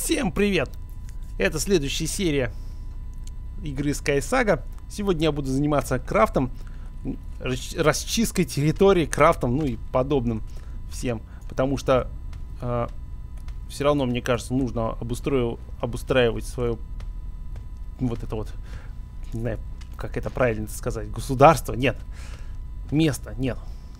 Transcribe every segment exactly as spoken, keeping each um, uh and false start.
Всем привет! Это следующая серия игры Sky Saga. Сегодня я буду заниматься крафтом, расчисткой территории, крафтом, ну и подобным всем. Потому что э, все равно, мне кажется, нужно обустрою, обустраивать свое вот это вот, не знаю, как это правильно сказать, государство, нет, место, нет.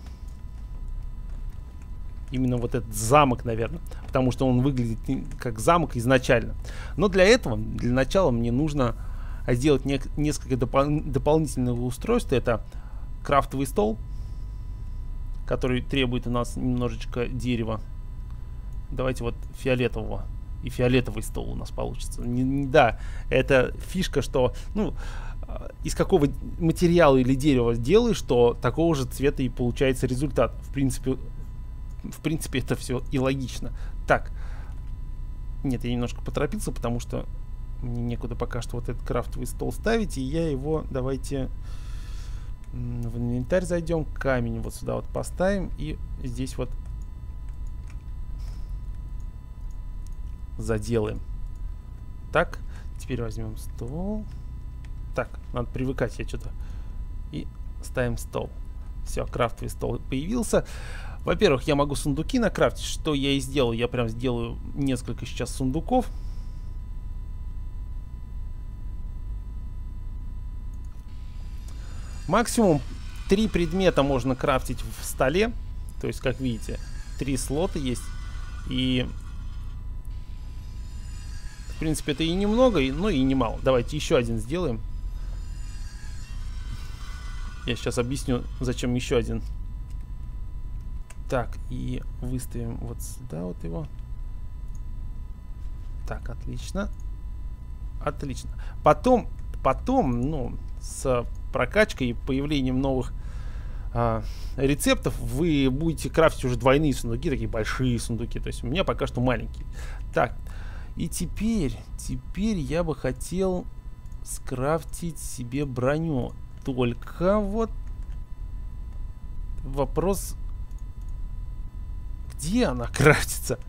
Именно вот этот замок, наверное, потому что он выглядит как замок изначально. Но для этого, для начала мне нужно сделать не, несколько допол дополнительных устройств. Это крафтовый стол, который требует у нас немножечко дерева. Давайте вот фиолетового. И фиолетовый стол у нас получится. Не, не, да, это фишка, что, ну, из какого материала или дерева делаешь, то такого же цвета и получается результат. В принципе, в принципе, это все и логично. Так, нет, я немножко поторопился, потому что мне некуда пока что вот этот крафтовый стол ставить, и я его, давайте в инвентарь зайдем, камень вот сюда вот поставим, и здесь вот заделаем. Так, теперь возьмем стол. Так, надо привыкать, я что-то... И ставим стол. Все, крафтовый стол появился. Во-первых, я могу сундуки накрафтить, что я и сделал. Я прям сделаю несколько сейчас сундуков. Максимум три предмета можно крафтить в столе. То есть, как видите, три слота есть. И, в принципе, это и немного, но и немало. Давайте еще один сделаем. Я сейчас объясню, зачем еще один. Так, и выставим вот сюда вот его. Так, отлично. Отлично. Потом, потом, ну, с прокачкой и появлением новых а, рецептов вы будете крафтить уже двойные сундуки, такие большие сундуки. То есть у меня пока что маленькие. Так, и теперь, теперь я бы хотел скрафтить себе броню. Только вот вопрос... Где она крафтится?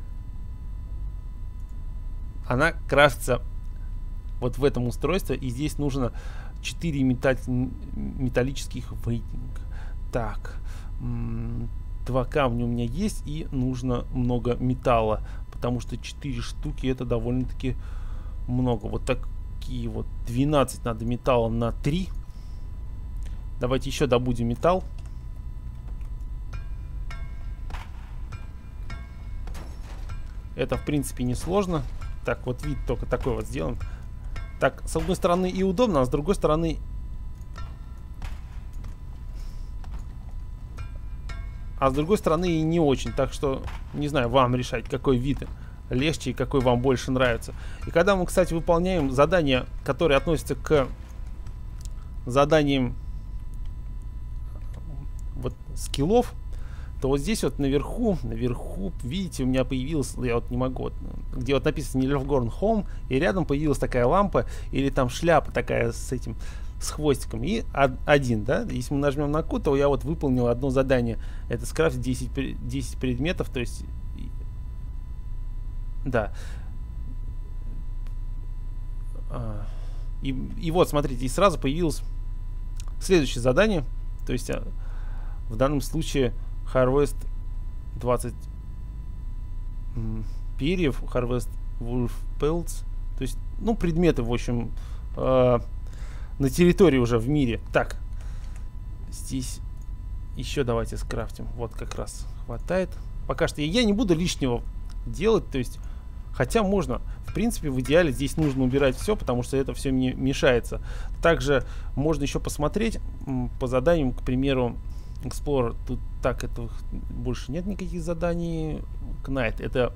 Она крафтится вот в этом устройстве. И здесь нужно четыре металл... металлических вейтинга. Так. Два камня у меня есть. И нужно много металла. Потому что четыре штуки это довольно-таки много. Вот такие вот. двенадцать надо металла на три. Давайте еще добудем металл. Это, в принципе, несложно. Так, вот вид только такой вот сделаем. Так, с одной стороны и удобно, а с другой стороны... А с другой стороны и не очень. Так что, не знаю, вам решать, какой вид легче и какой вам больше нравится. И когда мы, кстати, выполняем задания, которые относятся к заданиям вот скиллов, то вот здесь вот наверху, наверху, видите, у меня появилась, я вот не могу, вот, где вот написано Nilfgaard Home, и рядом появилась такая лампа, или там шляпа такая с этим, с хвостиком, и один, да, если мы нажмем на Q, то я вот выполнил одно задание, это скрафтить десять, десять предметов, то есть, да, и, и вот, смотрите, и сразу появилось следующее задание, то есть, в данном случае Harvest двадцать перьев, Harvest Wolf Pelts. То есть, ну, предметы, в общем, э, на территории уже в мире. Так, здесь еще давайте скрафтим. Вот как раз хватает. Пока что я не буду лишнего делать, то есть, хотя можно. В принципе, в идеале здесь нужно убирать все, потому что это все мне мешается. Также можно еще посмотреть по заданиям, к примеру, Explorer, тут так, это больше нет никаких заданий. Knight, это,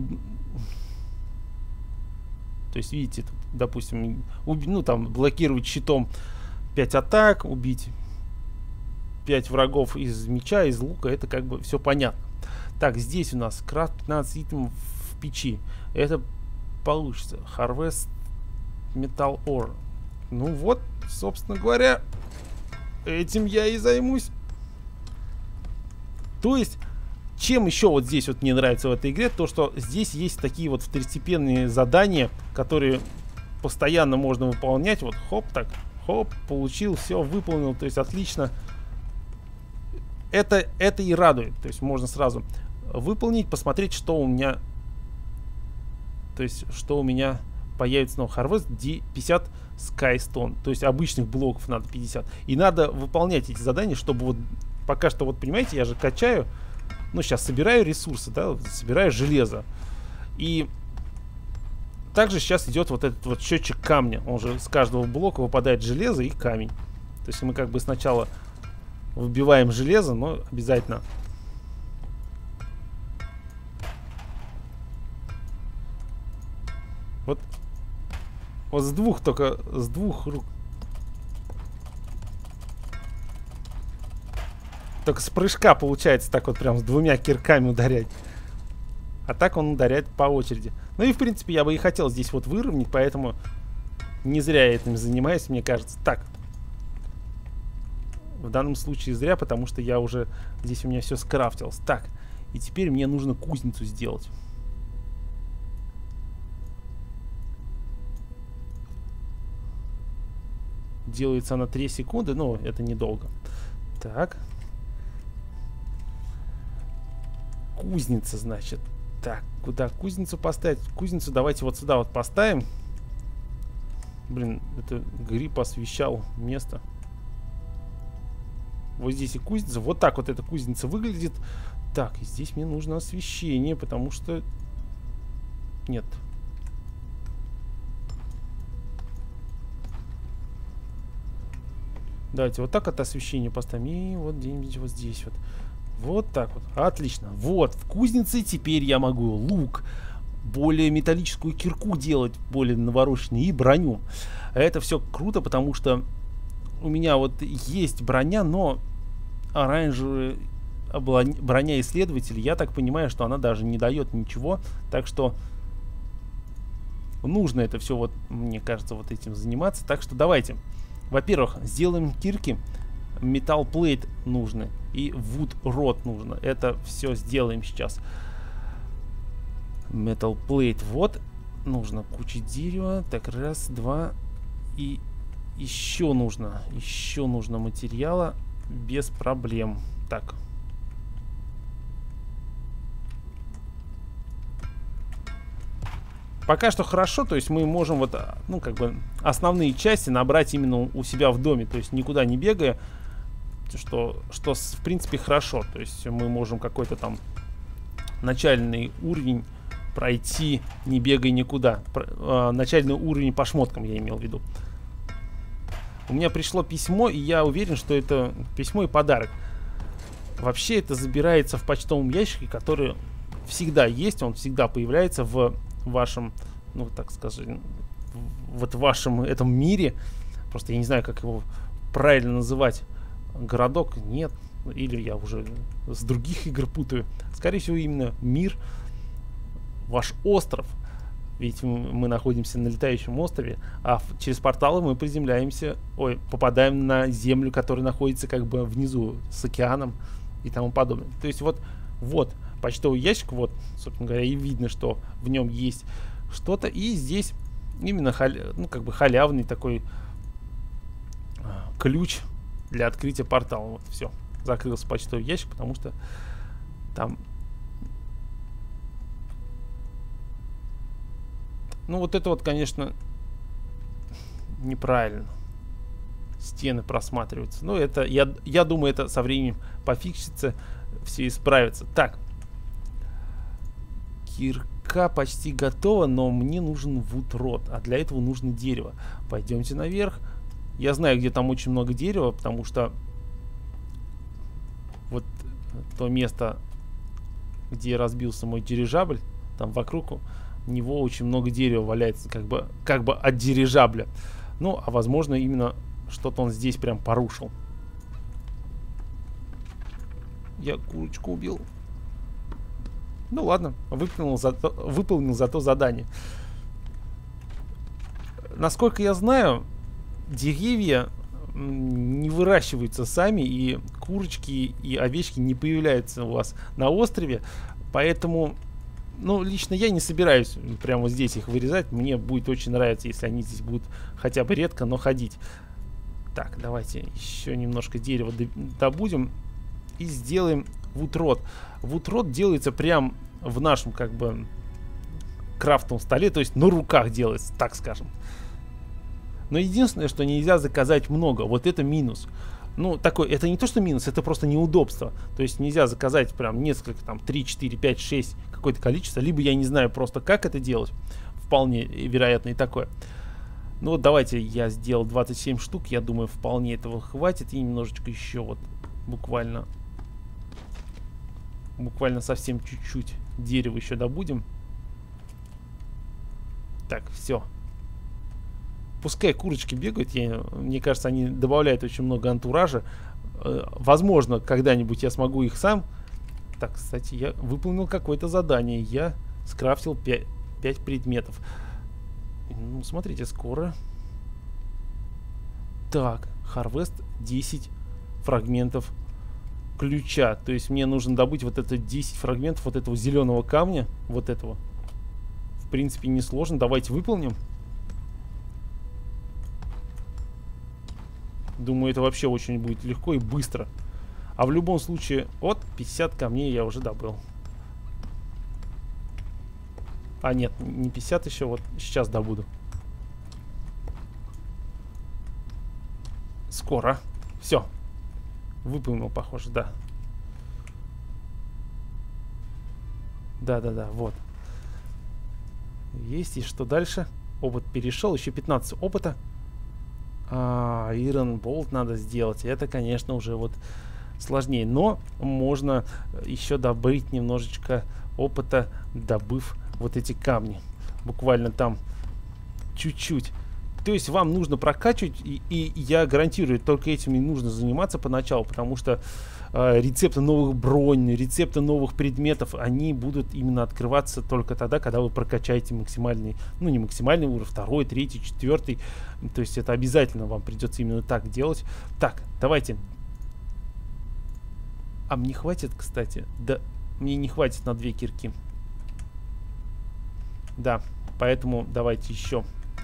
то есть, видите, тут, допустим, уби, ну, там, блокировать щитом пять атак, убить пять врагов из меча, из лука, это как бы все понятно. Так, здесь у нас крафт пятнадцать итемов в печи. Это получится. Harvest Metal Ore. Ну вот, собственно говоря, этим я и займусь. То есть чем еще вот здесь вот мне нравится в этой игре, то что здесь есть такие вот второстепенные задания, которые постоянно можно выполнять. Вот хоп, так, хоп, получил, все, выполнил, то есть отлично. Это, это и радует, то есть можно сразу выполнить, посмотреть, что у меня, то есть что у меня появится. No, Harvest пятьдесят Skystone, то есть обычных блоков надо пятьдесят. И надо выполнять эти задания, чтобы вот пока что, вот понимаете, я же качаю, ну сейчас собираю ресурсы, да, собираю железо. И также сейчас идет вот этот вот счетчик камня, он же с каждого блока выпадает железо и камень. То есть мы как бы сначала выбиваем железо, но обязательно вот вот с двух только с двух рук, только с прыжка получается так вот прям с двумя кирками ударять, а так он ударяет по очереди. Ну и в принципе я бы и хотел здесь вот выровнять, поэтому не зря я этим занимаюсь, мне кажется. Так, в данном случае зря, потому что я уже здесь у меня все скрафтилось. Так, и теперь мне нужно кузницу сделать. Делается она три секунды, но это недолго. Так. Кузница, значит. Так, куда кузницу поставить? Кузницу давайте вот сюда вот поставим. Блин, это гриб освещал место. Вот здесь и кузница. Вот так вот эта кузница выглядит. Так, и здесь мне нужно освещение, потому что... Нет. Давайте вот так от освещения поставим. И вот где-нибудь вот здесь вот. Вот так вот. Отлично. Вот, в кузнице теперь я могу лук, более металлическую кирку делать, более навороченную, и броню. Это все круто, потому что у меня вот есть броня, но оранжевая броня исследователя, я так понимаю, что она даже не дает ничего. Так что нужно это все, вот, мне кажется, вот этим заниматься. Так что давайте. Во-первых, сделаем кирки. Metal Plate нужны. И Wood Rod нужно. Это все сделаем сейчас. Metal Plate. Вот. Нужно куча дерева. Так, раз, два. И еще нужно. Еще нужно материала. Без проблем. Так. Пока что хорошо, то есть мы можем вот, ну, как бы основные части набрать именно у себя в доме, то есть никуда не бегая, что, что в принципе хорошо. То есть мы можем какой-то там начальный уровень пройти, не бегая никуда. Про, э, начальный уровень по шмоткам я имел в виду. У меня пришло письмо, и я уверен, что это письмо и подарок. Вообще это забирается в почтовом ящике, который всегда есть, он всегда появляется в вашем, ну так скажем, вот в вашем этом мире. Просто я не знаю, как его правильно называть. Городок? Нет. Или я уже с других игр путаю. Скорее всего, именно мир. Ваш остров. Ведь мы находимся на летающем острове, а через порталы мы приземляемся, ой, попадаем на землю, которая находится как бы внизу с океаном и тому подобное. То есть вот, вот почтовый ящик, вот, собственно говоря, и видно, что в нем есть что-то. И здесь именно халя, ну, как бы халявный такой а, ключ для открытия портала. Вот, все. Закрылся почтовый ящик, потому что там... Ну, вот это вот, конечно, неправильно. Стены просматриваются. Ну, это, я, я думаю, это со временем пофиксится, все исправится. Так. Кирка почти готова, но мне нужен вудрод. А для этого нужно дерево. Пойдемте наверх. Я знаю, где там очень много дерева, потому что вот то место, где разбился мой дирижабль, там вокруг него очень много дерева валяется, как бы, как бы от дирижабля. Ну, а возможно, именно что-то он здесь прям порушил. Я курочку убил. Ну ладно, выполнил зато, выполнил зато задание. Насколько я знаю, деревья м, не выращиваются сами, и курочки и овечки не появляются у вас на острове. Поэтому, ну, лично я не собираюсь прямо здесь их вырезать. Мне будет очень нравиться, если они здесь будут хотя бы редко, но ходить. Так, давайте еще немножко дерева добудем и сделаем вудрот. Вудрот делается прям в нашем, как бы, крафтовом столе, то есть на руках делается, так скажем. Но единственное, что нельзя заказать много, вот это минус. Ну, такой, это не то, что минус, это просто неудобство. То есть нельзя заказать прям несколько, там, три, четыре, пять, шесть, какое-то количество. Либо я не знаю просто, как это делать. Вполне вероятно и такое. Ну вот давайте я сделал двадцать семь штук. Я думаю, вполне этого хватит. И немножечко еще вот буквально... Буквально совсем чуть-чуть дерева еще добудем. Так, все. Пускай курочки бегают, я, мне кажется, они добавляют очень много антуража. Э, возможно, когда-нибудь я смогу их сам. Так, кстати, я выполнил какое-то задание. Я скрафтил пять предметов. Ну, смотрите, скоро. Так, Harvest десять фрагментов ключа. То есть мне нужно добыть вот это десять фрагментов вот этого зеленого камня. Вот этого. В принципе, несложно. Давайте выполним. Думаю, это вообще очень будет легко и быстро. А в любом случае, вот, пятьдесят камней я уже добыл. А нет, не пятьдесят еще, вот сейчас добуду. Скоро. Все. Выполнил, похоже, да. Да-да-да, вот. Есть, и что дальше? Опыт перешел, еще пятнадцать опыта. А, Iron Bolt надо сделать. Это, конечно, уже вот сложнее. Но можно еще добыть немножечко опыта, добыв вот эти камни. Буквально там чуть-чуть. То есть вам нужно прокачивать, и, и я гарантирую, только этим и нужно заниматься поначалу, потому что э, рецепты новых бронь, рецепты новых предметов, они будут именно открываться только тогда, когда вы прокачаете максимальный, ну не максимальный уровень, второй, третий, четвертый. То есть это обязательно вам придется именно так делать. Так, давайте. А мне хватит, кстати? Да, мне не хватит на две кирки. Да, поэтому давайте еще.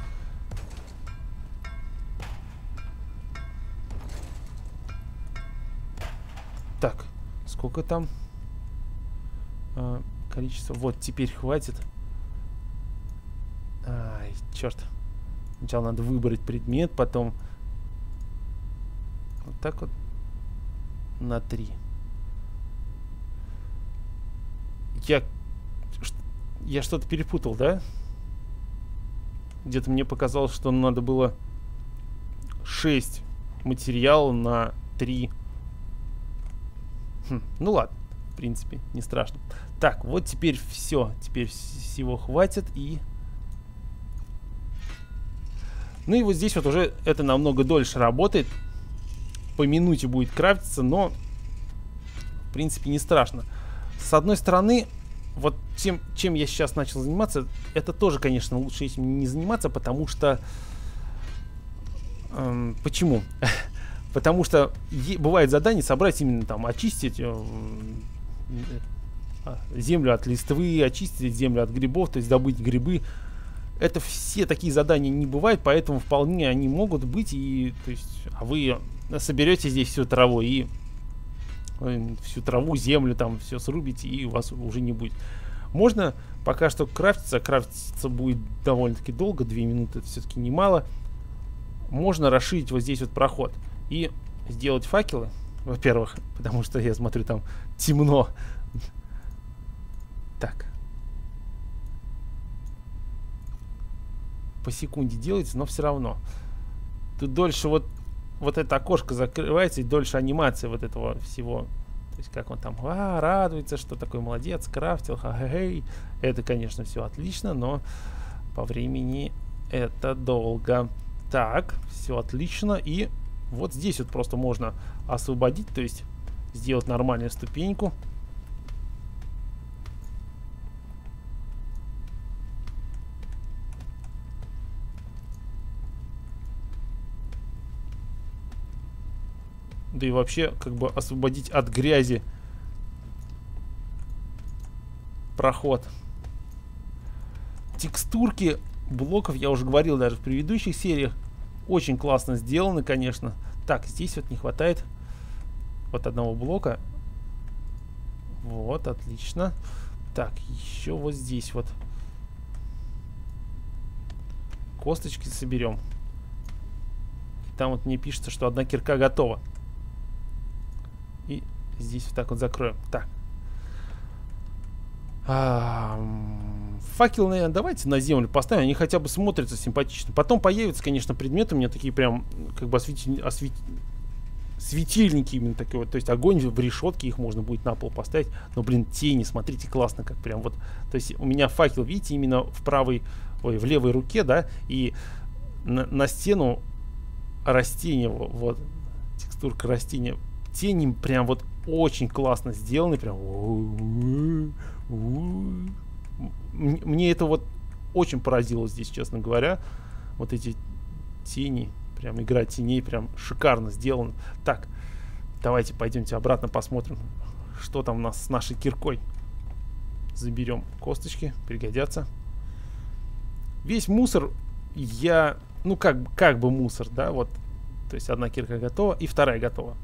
Так, сколько там? А, количество. Вот, теперь хватит. Ай, черт. Сначала надо выбрать предмет, потом вот так вот на три. Я, я что-то перепутал, да? Где-то мне показалось, что надо было шесть материала на три. Хм, ну ладно, в принципе, не страшно. Так, вот теперь все. Теперь всего хватит и... Ну и вот здесь вот уже это намного дольше работает. По минуте будет крафтиться, но в принципе не страшно. С одной стороны, вот тем, чем я сейчас начал заниматься, это тоже, конечно, лучше этим не заниматься, потому что... Эм, почему? Потому что бывает задание собрать именно там, очистить э, землю от листвы, очистить землю от грибов, то есть добыть грибы. Это все такие задания не бывают, поэтому вполне они могут быть, и то есть, а вы соберете здесь всю траву и э, всю траву, землю там все срубите, и у вас уже не будет. Можно пока что крафтиться, крафтиться будет довольно-таки долго, две минуты это все-таки немало. Можно расширить вот здесь вот проход и сделать факелы, во-первых, потому что я смотрю, там темно. Так. По секунде делается, но все равно. Тут дольше вот, вот это окошко закрывается, и дольше анимация вот этого всего. То есть как он там а, радуется, что такой молодец, крафтил, ха-ха-хей. Это, конечно, все отлично, но по времени это долго. Так, все отлично. И вот здесь вот просто можно освободить, то есть сделать нормальную ступеньку. Да и вообще, как бы освободить от грязи проход. Текстурки блоков, я уже говорил даже в предыдущих сериях, очень классно сделаны, конечно. Так, здесь вот не хватает вот одного блока. Вот, отлично. Так, еще вот здесь вот косточки соберем. Там вот мне пишется, что одна кирка готова. И здесь вот так вот закроем. Так. А, факел, наверное, давайте на землю поставим. Они хотя бы смотрятся симпатично. Потом появятся, конечно, предметы у меня такие прям, как бы освети... освет... светильники именно такие вот. То есть огонь в решетке, их можно будет на пол поставить. Но, блин, тени, смотрите, классно, как прям вот. То есть у меня факел, видите, именно в правой, ой, в левой руке, да, и на, на стену растения, вот, текстурка растения, тени прям вот очень классно сделаны, прям. Мне это вот очень поразило здесь, честно говоря. Вот эти тени, прям игра теней, прям шикарно сделано. Так, давайте пойдемте обратно посмотрим, что там у нас с нашей киркой. Заберем косточки, пригодятся. Весь мусор я, ну как, как бы мусор, да, вот. То есть одна кирка готова и вторая готова.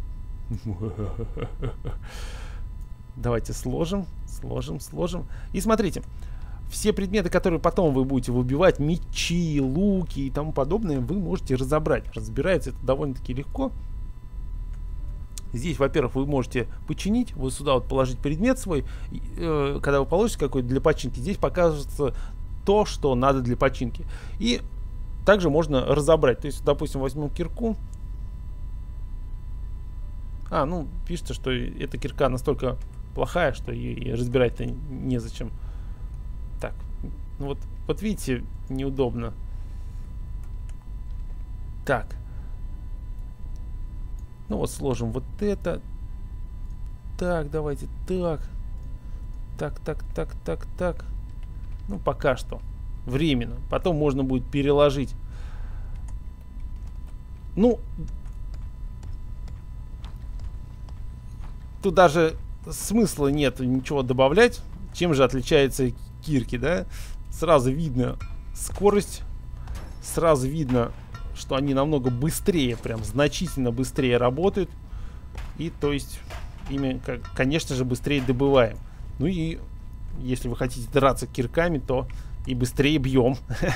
Давайте сложим, сложим, сложим. И смотрите, все предметы, которые потом вы будете выбивать, мечи, луки и тому подобное, вы можете разобрать. Разбирается это довольно-таки легко. Здесь, во-первых, вы можете починить, вот сюда вот положить предмет свой. Э, когда вы положите какой-то для починки, здесь покажется то, что надо для починки. И также можно разобрать. То есть, допустим, возьмем кирку. А, ну, пишется, что эта кирка настолько плохая, что ее разбирать-то незачем. Так, ну вот, вот видите, неудобно. Так. Ну вот сложим вот это. Так, давайте так. Так, так, так, так, так. Ну, пока что. Временно. Потом можно будет переложить. Ну, тут даже смысла нет ничего добавлять. Чем же отличаются кирки, да? Сразу видно скорость. Сразу видно, что они намного быстрее, прям значительно быстрее работают. И то есть, ими, конечно же, быстрее добываем. Ну и если вы хотите драться кирками, то и быстрее бьем.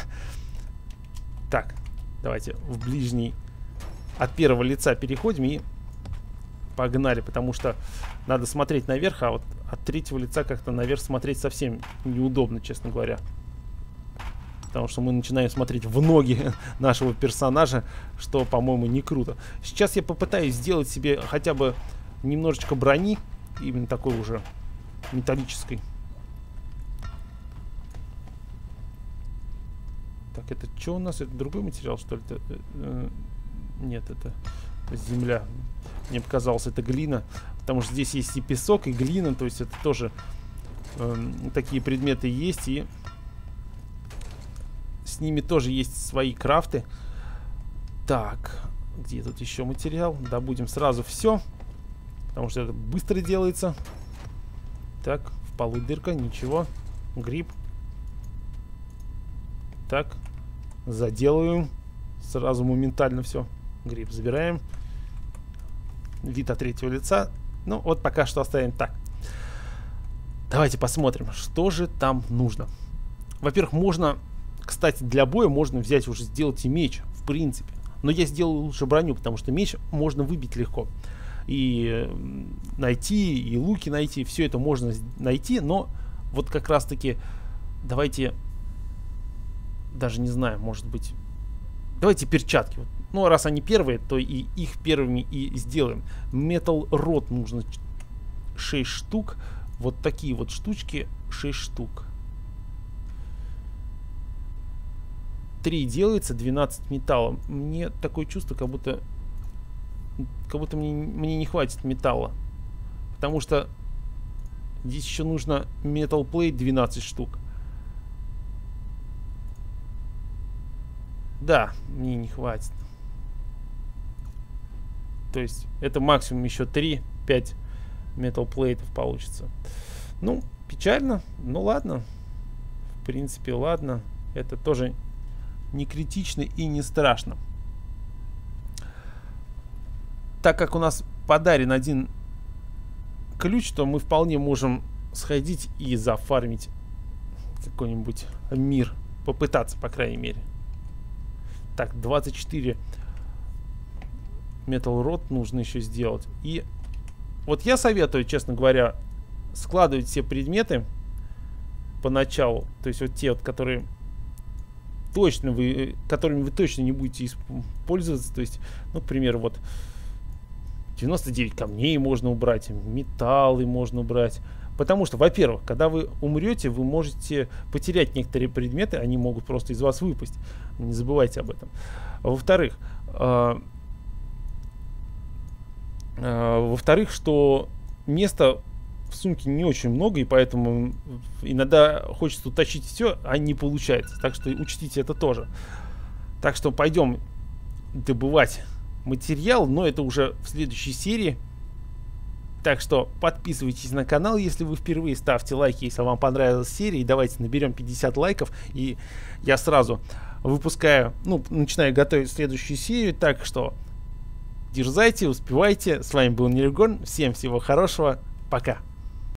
Так, давайте в ближний от первого лица переходим и погнали, потому что надо смотреть наверх, а вот от третьего лица как-то наверх смотреть совсем неудобно, честно говоря. Потому что мы начинаем смотреть в ноги нашего персонажа, что, по-моему, не круто. Сейчас я попытаюсь сделать себе хотя бы немножечко брони, именно такой уже металлической. Так, это что у нас? Это другой материал, что ли? Это, э, нет, это земля. Мне показалось, это глина. Потому что здесь есть и песок, и глина. То есть это тоже э, такие предметы есть. И с ними тоже есть свои крафты. Так, где тут еще материал? Добудем сразу все. Потому что это быстро делается. Так, в полу дырка, ничего. Гриб. Так, заделываем. Сразу моментально все. Гриб забираем. Вид от третьего лица. Ну, вот пока что оставим так. Давайте посмотрим, что же там нужно. Во-первых, можно, кстати, для боя можно взять уже сделать и меч, в принципе. Но я сделаю лучше броню, потому что меч можно выбить легко. И найти, и луки найти, все это можно найти. Но вот как раз таки давайте, даже не знаю, может быть, давайте перчатки. Ну, раз они первые, то и их первыми и сделаем. Metal Rod нужно шесть штук. Вот такие вот штучки шесть штук. три делается, двенадцать металла. Мне такое чувство, как будто как будто мне, мне не хватит металла. Потому что здесь еще нужно Metal Plate двенадцать штук. Да, мне не хватит. То есть это максимум еще три-пять metal плейтов получится. Ну, печально, ну ладно. В принципе, ладно. Это тоже не критично и не страшно. Так как у нас подарен один ключ, то мы вполне можем сходить и зафармить какой-нибудь мир. Попытаться, по крайней мере. Так, двадцать четыре Metal Rod нужно еще сделать. И вот я советую, честно говоря, складывать все предметы поначалу. То есть вот те, вот, которые точно вы, которыми вы точно не будете пользоваться. То есть, ну, к примеру, вот девяносто девять камней можно убрать, металлы можно убрать. Потому что, во-первых, когда вы умрете, вы можете потерять некоторые предметы, они могут просто из вас выпасть. Не забывайте об этом. Во-вторых, э, э, во-вторых, что места в сумке не очень много, и поэтому иногда хочется утащить все, а не получается. Так что учтите это тоже. Так что пойдем добывать материал, но это уже в следующей серии. Так что подписывайтесь на канал, если вы впервые, ставьте лайки, если вам понравилась серия, и давайте наберем пятьдесят лайков, и я сразу выпускаю, ну, начинаю готовить следующую серию. Так что дерзайте, успевайте. С вами был Нелегон, всем всего хорошего, пока.